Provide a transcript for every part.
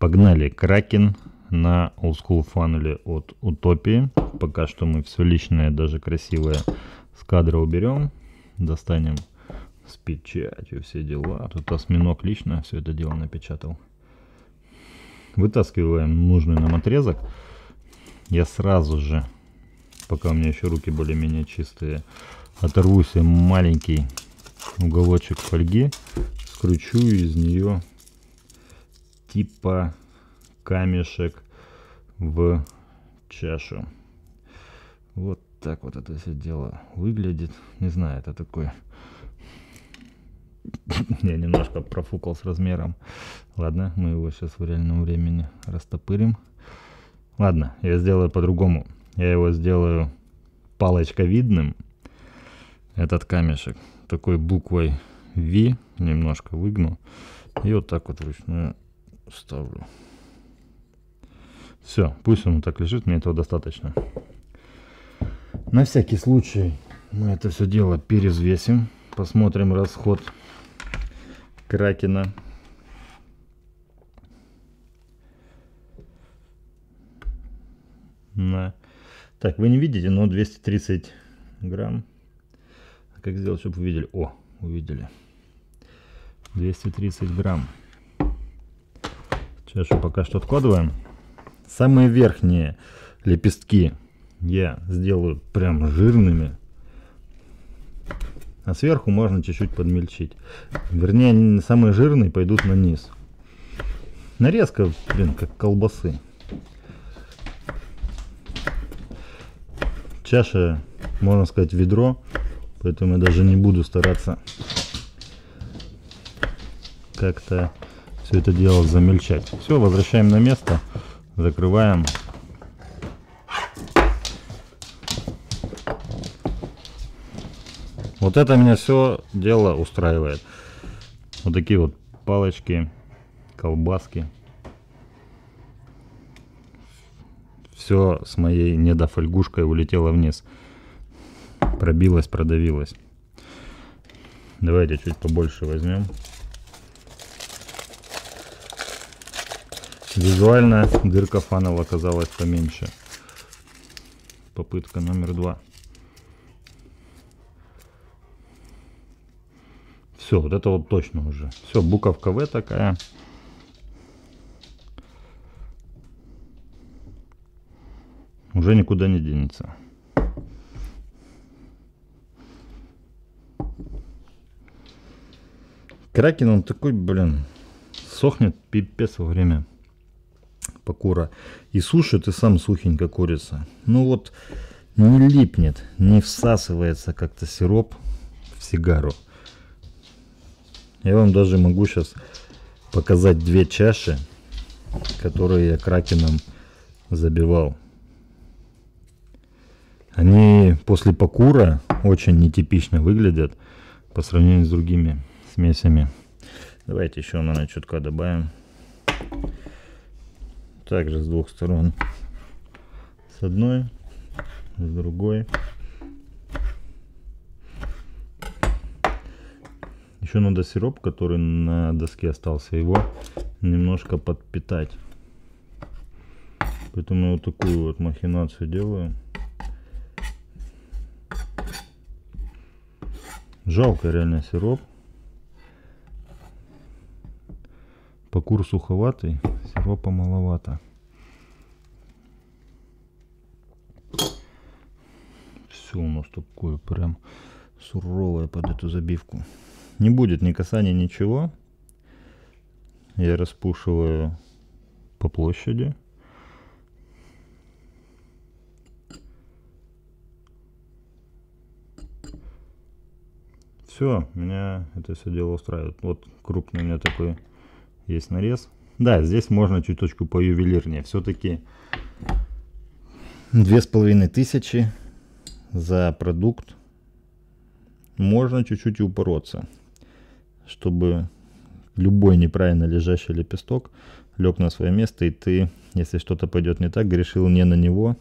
Погнали. Кракен на Old School Funnel от Утопии. Пока что мы все личное, даже красивое с кадра уберем. Достанем с печатью все дела. Тут осьминог лично все это дело напечатал. Вытаскиваем нужный нам отрезок. Я сразу же, пока у меня еще руки более-менее чистые, оторву себе маленький уголочек фольги. Скручу из нее типа камешек в чашу. Вот так вот это все дело выглядит. Не знаю, это такой... Я немножко профукал с размером. Ладно, мы его сейчас в реальном времени растопырим. Ладно, я сделаю по-другому. Я его сделаю палочковидным. Этот камешек такой буквой V немножко выгну. И вот так вот вручную ставлю. Все, пусть он так лежит, мне этого достаточно. На всякий случай мы это все дело перевзвесим. Посмотрим расход кракена. Так, вы не видите, но 230 грамм. Как сделать, чтобы вы видели? О, увидели. 230 грамм. Чашу пока что откладываем. Самые верхние лепестки я сделаю прям жирными. А сверху можно чуть-чуть подмельчить. Вернее, самые жирные пойдут на низ. Нарезка, блин, как колбасы. Чаша, можно сказать, ведро. Поэтому я даже не буду стараться как-то все это дело замельчать. Все, возвращаем на место. Закрываем. Вот это меня все дело устраивает. Вот такие вот палочки, колбаски. Все с моей недофольгушкой улетело вниз. Пробилось, продавилось. Давайте чуть побольше возьмем. Визуально дырка фанела оказалась поменьше. Попытка номер 2. Все, вот это вот точно уже. Все, буковка В такая. Уже никуда не денется. Кракен, он такой, блин, сохнет пипец во время покура. И сушит, и сам сухень, как курица. Ну вот, не липнет, не всасывается как-то сироп в сигару. Я вам даже могу сейчас показать 2 чаши, которые я кракеном забивал. Они после покура очень нетипично выглядят по сравнению с другими смесями. Давайте еще, наверное, чутка добавим. Также с 2 сторон. С одной, с другой. Еще надо сироп, который на доске остался, его немножко подпитать. Поэтому я вот такую вот махинацию делаю. Жалко реально сироп. Покур суховатый, сиропа маловато. Все у нас такое прям суровое под эту забивку. Не будет ни касания, ничего. Я распушиваю по площади. Все, меня это все дело устраивает. Вот крупный у меня такой есть нарез. Да, здесь можно чуточку поювелирнее. Все-таки 2500 за продукт. Можно чуть-чуть и упороться, чтобы любой неправильно лежащий лепесток лег на свое место, и ты, если что-то пойдет не так, грешил не на него,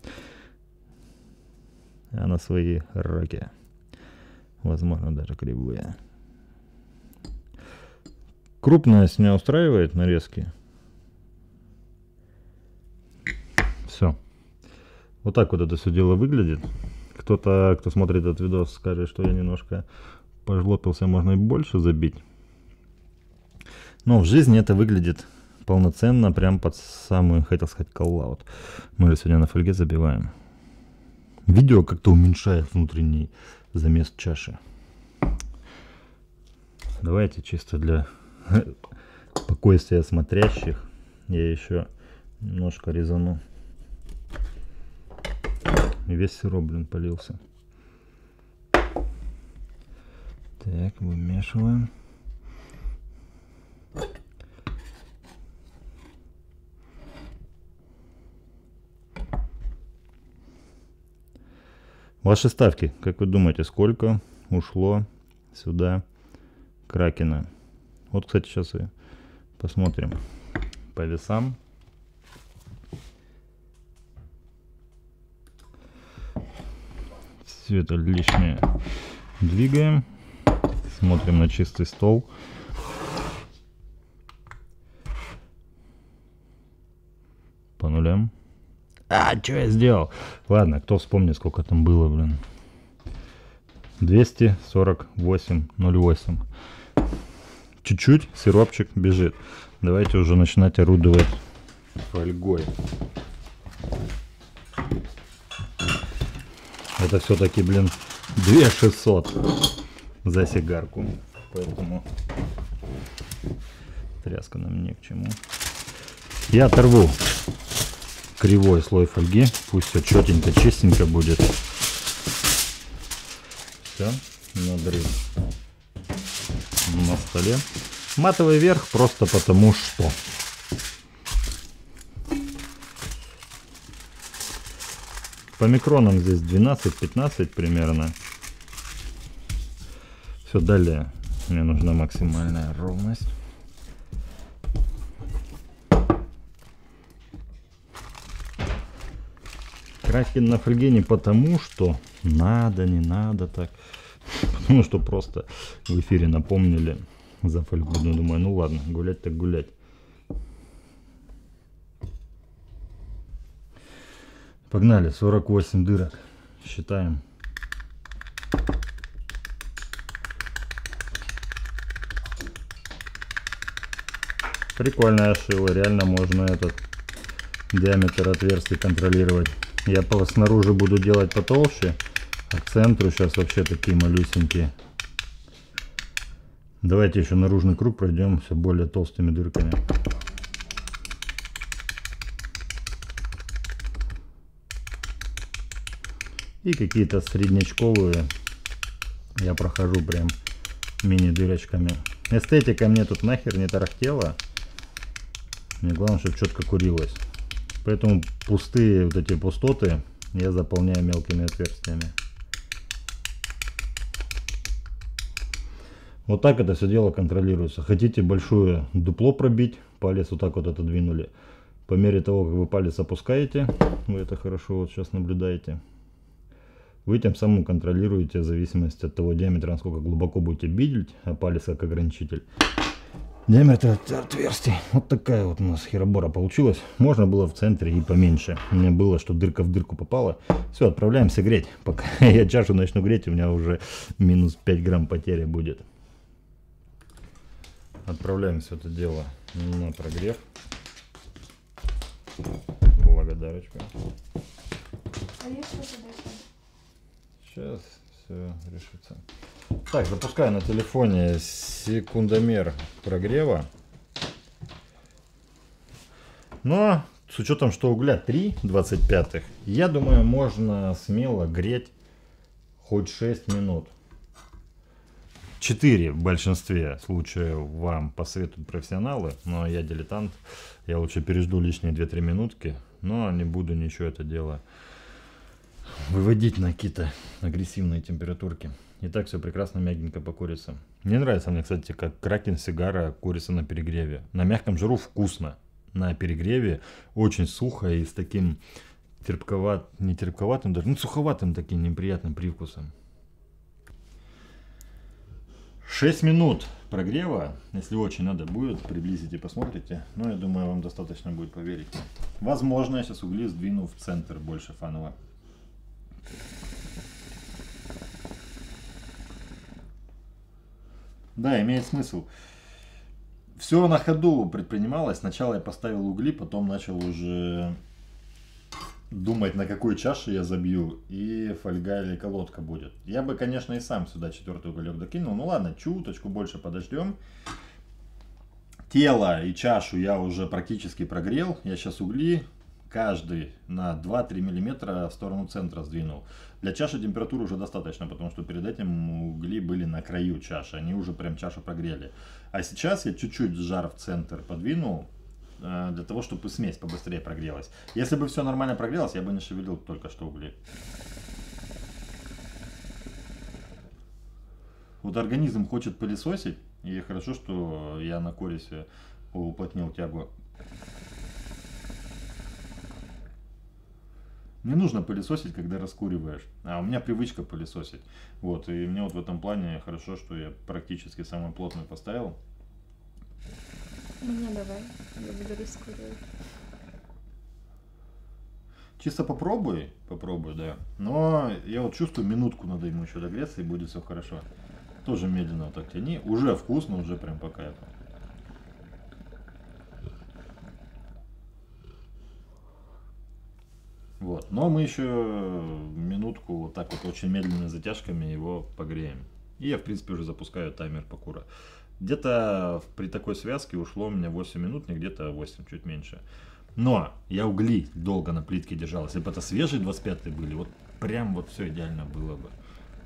а на свои раки. Возможно, даже кривые. Крупность меня устраивает нарезки. Все. Вот так вот это все дело выглядит. Кто-то, кто смотрит этот видос, скажет, что я немножко пожлобился, можно и больше забить. Но в жизни это выглядит полноценно, прям под самую, хотел сказать, коллаут. Мы же сегодня на фольге забиваем. Видео как-то уменьшает внутренний замес чаши. Давайте чисто для спокойствия смотрящих я еще немножко резану. И весь сироп, блин, полился. Так, вымешиваем. Ваши ставки, как вы думаете, сколько ушло сюда кракена? Вот, кстати, сейчас и посмотрим по весам. Все это лишнее двигаем. Смотрим на чистый стол. По нулям. А, что я сделал? Ладно, кто вспомнит, сколько там было, блин. 248,08. Чуть-чуть сиропчик бежит. Давайте уже начинать орудовать фольгой. Это все-таки, блин, 2600 за сигарку. Поэтому тряска нам ни к чему. Я оторву кривой слой фольги. Пусть все четенько, чистенько будет. Все, надрыв на столе. Матовый верх просто потому что. По микронам здесь 12-15 примерно. Все, далее мне нужна максимальная ровность. Кракен на фольге не потому, что надо, не надо так. Потому что просто в эфире напомнили за фольгу. Ну, думаю, ну ладно, гулять так гулять. Погнали, 48 дырок. Считаем. Прикольная шила, реально можно этот диаметр отверстий контролировать. Я снаружи буду делать потолще, а к центру сейчас вообще такие малюсенькие. Давайте еще наружный круг пройдем все более толстыми дырками. И какие-то среднячковые я прохожу прям мини-дырочками. Эстетика мне тут нахер не тарахтела. Мне главное, чтобы четко курилось. Поэтому пустые вот эти пустоты я заполняю мелкими отверстиями. Вот так это все дело контролируется. Хотите большое дупло пробить, палец вот так вот отодвинули. По мере того, как вы палец опускаете, вы это хорошо вот сейчас наблюдаете, вы тем самым контролируете в зависимости от того диаметра, насколько глубоко будете бить, а палец как ограничитель. Диаметр отверстий. Вот такая вот у нас херобора получилась. Можно было в центре и поменьше. У меня было, что дырка в дырку попала. Все, отправляемся греть. Пока я чашу начну греть, у меня уже минус 5 грамм потери будет. Отправляем все это дело на прогрев. Благодарочка. А есть что-то дальше? Сейчас все решится. Так, запускаю на телефоне секундомер прогрева. Но с учетом, что угля 3,25, я думаю, можно смело греть хоть 6 минут. 4 в большинстве случаев вам посоветуют профессионалы, но я дилетант. Я лучше пережду лишние 2-3 минутки, но не буду ничего это дело выводить на какие-то агрессивные температурки. И так все прекрасно мягенько покурится. Мне нравится мне, кстати, как кракен сигара курится на перегреве. На мягком жару вкусно. На перегреве очень сухо и с таким не терпковатым даже, ну суховатым таким неприятным привкусом. 6 минут прогрева. Если очень надо будет, приблизите, посмотрите. Но я думаю, вам достаточно будет поверить. Возможно, я сейчас угли сдвину в центр больше фаново. Да, имеет смысл. Все на ходу предпринималось. Сначала я поставил угли, потом начал уже думать, на какой чаше я забью, и фольга или колодка будет. Я бы, конечно, и сам сюда 4-й уголек докинул. Ну ладно, чуточку больше подождем. Тело и чашу я уже практически прогрел. Я сейчас угли каждый на 2-3 мм в сторону центра сдвинул. Для чаши температуры уже достаточно, потому что перед этим угли были на краю чаши. Они уже прям чашу прогрели. А сейчас я чуть-чуть жар в центр подвинул, для того, чтобы смесь побыстрее прогрелась. Если бы все нормально прогрелось, я бы не шевелил только что угли. Вот организм хочет пылесосить, и хорошо, что я на корисе уплотнил тягу. Не нужно пылесосить, когда раскуриваешь, а у меня привычка пылесосить. Вот, и мне вот в этом плане хорошо, что я практически самый плотный поставил. Мне давай, я буду раскуривать. Чисто попробуй, да. Но я вот чувствую, минутку надо ему еще догреться, и будет все хорошо. Тоже медленно вот так тяни. Уже вкусно, уже прям по кайфу. Вот. Но мы еще минутку вот так вот очень медленными затяжками его погреем. И я, в принципе, уже запускаю таймер покура. Где-то при такой связке ушло у меня 8 минут, не где-то 8, чуть меньше. Но я угли долго на плитке держал. Если бы это свежие 25-е были, вот прям вот все идеально было бы.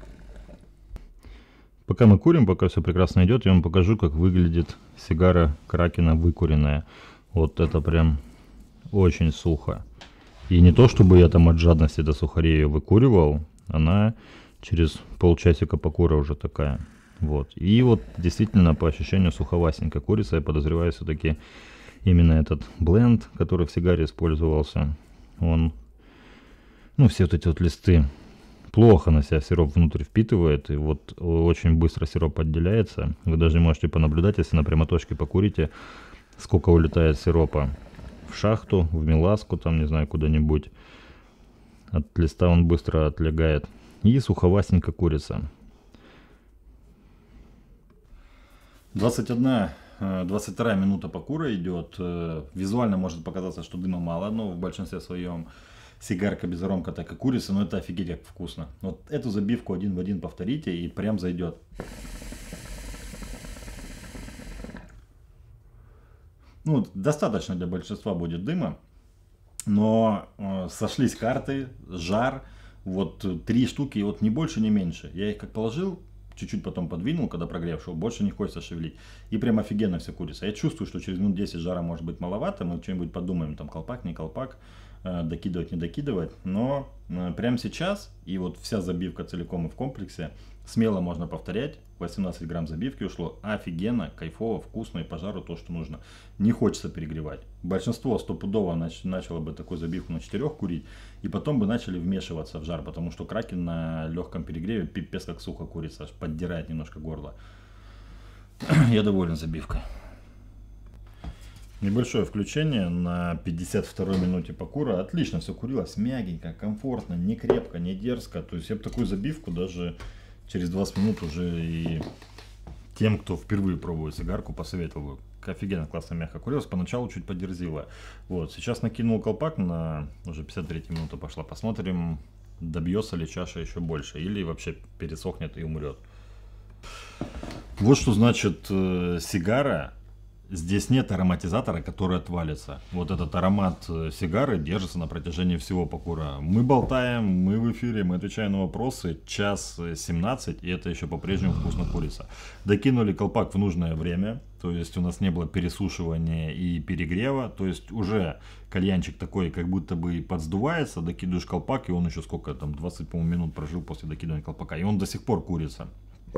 Пока мы курим, пока все прекрасно идет, я вам покажу, как выглядит сигара Кракена выкуренная. Вот это прям очень сухо. И не то, чтобы я там от жадности до сухарей ее выкуривал, она через полчасика покура уже такая. Вот. И вот действительно по ощущению суховасенькая курица. Я подозреваю, все-таки именно этот бленд, который в сигаре использовался, он, ну, все вот эти вот листы плохо на себя сироп внутрь впитывает, и вот очень быстро сироп отделяется. Вы даже можете понаблюдать, если на прямоточке покурите, сколько улетает сиропа в шахту, в меласку, там, не знаю, куда-нибудь. От листа он быстро отлегает. И суховасенько курица. 22 минута покура идет. Визуально может показаться, что дыма мало, но в большинстве своем сигарка без аромка, так и курица, но это офигеть как вкусно. Вот эту забивку один в один повторите, и прям зайдет. Ну, достаточно для большинства будет дыма, но сошлись карты, жар, вот 3 штуки, вот не больше, не меньше. Я их как положил, чуть-чуть потом подвинул, когда прогревшего, больше не хочется шевелить. И прям офигенно все курица. Я чувствую, что через минут 10 жара может быть маловато, мы что-нибудь подумаем, там колпак, не колпак, докидывать, не докидывать. Но прямо сейчас, и вот вся забивка целиком и в комплексе, смело можно повторять. 18 грамм забивки ушло. Офигенно, кайфово, вкусно и по жару то, что нужно. Не хочется перегревать. Большинство стопудово начало бы такую забивку на 4 курить. И потом бы начали вмешиваться в жар. Потому что Кракен на легком перегреве пипец как сухо курица. Аж поддирает немножко горло. Я доволен забивкой. Небольшое включение на 52 минуте покура. Отлично все курилось. Мягенько, комфортно, не крепко, не дерзко. То есть я бы такую забивку даже через 20 минут уже и тем, кто впервые пробует сигарку, посоветовал бы. Офигенно классно мягко курилось. Поначалу чуть подерзило. Вот, сейчас накинул колпак на уже 53 минута пошла. Посмотрим, добьется ли чаша еще больше. Или вообще пересохнет и умрет. Вот что значит сигара. Здесь нет ароматизатора, который отвалится. Вот этот аромат сигары держится на протяжении всего покура. Мы болтаем, мы в эфире, мы отвечаем на вопросы. 1:17, и это еще по-прежнему вкусно курица. Докинули колпак в нужное время. То есть у нас не было пересушивания и перегрева. То есть уже кальянчик такой, как будто бы подсдувается. Докидываешь колпак, и он еще сколько там, 20, по-моему, минут прожил после докидывания колпака. И он до сих пор курится.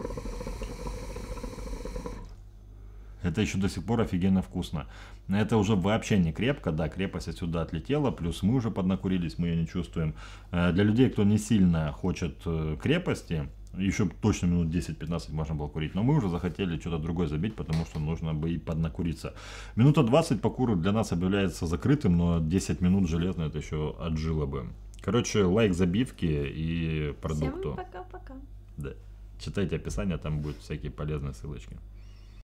Это еще до сих пор офигенно вкусно. Это уже вообще не крепко, да, крепость отсюда отлетела, плюс мы уже поднакурились, мы ее не чувствуем. Для людей, кто не сильно хочет крепости, Еще точно минут 10-15 можно было курить. Но мы уже захотели что-то другое забить, потому что нужно бы и поднакуриться. Минута 20 по куру для нас объявляется закрытым, но 10 минут железно это еще отжило бы. Короче, лайк забивки и продукту. Всем пока-пока. Да. Читайте описание, там будут всякие полезные ссылочки.